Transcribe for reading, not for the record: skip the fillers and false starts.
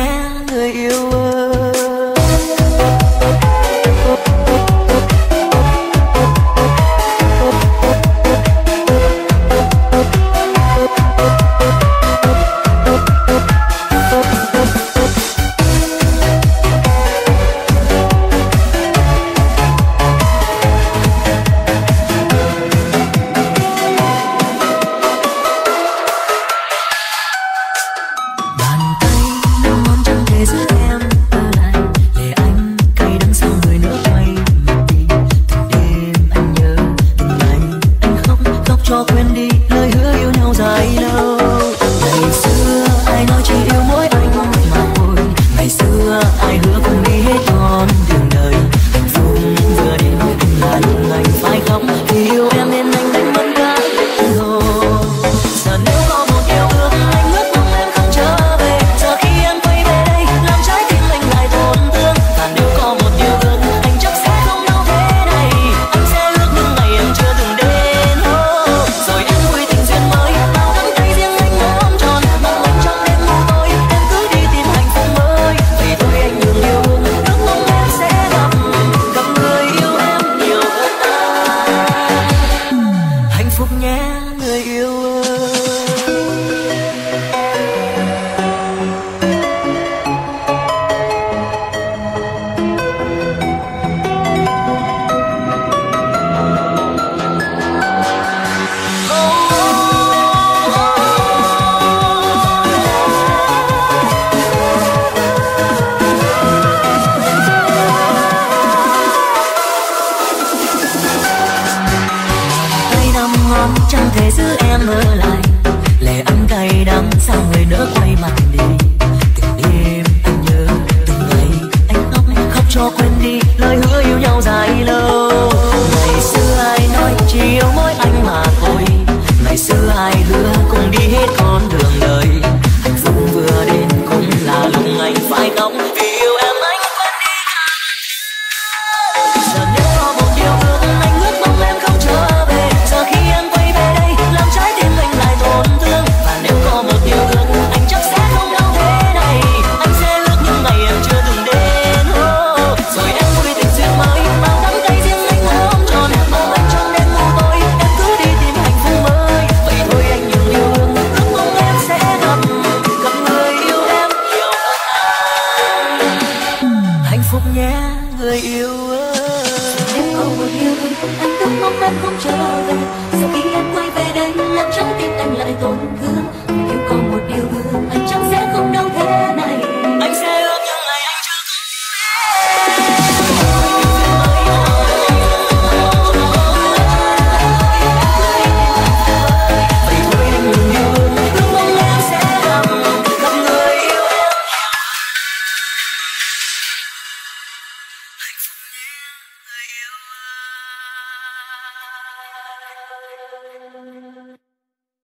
nhé người yêu ơi. Cho quên đi lời hứa yêu nhau dài lâu. Ngày xưa ai nói chỉ yêu mỗi anh mà thôi. Ngày xưa ai hứa cùng đi hết con đường đời. Hạnh phúc vừa đến là lúc anh phải khóc. Vì yêu em nên anh đánh mất cả rồi. Giờ nếu có một điều ước anh ước mong em không trở về. Giờ khi em quay về đây làm trái tim anh lại tổn thương. Và nếu có một điều ước anh chắc sẽ không đau thế này. Anh sẽ ước những ngày em chưa từng đến. Rồi em vui tình duyên mới bao đắm tay riêng anh ôm tròn mong anh trong đêm ngủ tối em cứ đi tìm hạnh phúc mới. Vì thôi anh đừng yêu ước mong em sẽ gặp người yêu em nhiều hơn ta. Hạnh phúc nhé người yêu ơi. Chẳng thể giữ em ở lại, lệ anh cay đắng sao người nỡ quay mặt đi. Từng đêm anh nhớ, từng ngày anh khóc cho quên đi lời hứa yêu nhau dài lâu. Ngày xưa ai nói chỉ yêu mỗi anh mà thôi. Ngày xưa ai hứa cùng đi hết con đường đời. Hạnh phúc vừa đến cũng là lúc anh phải khóc.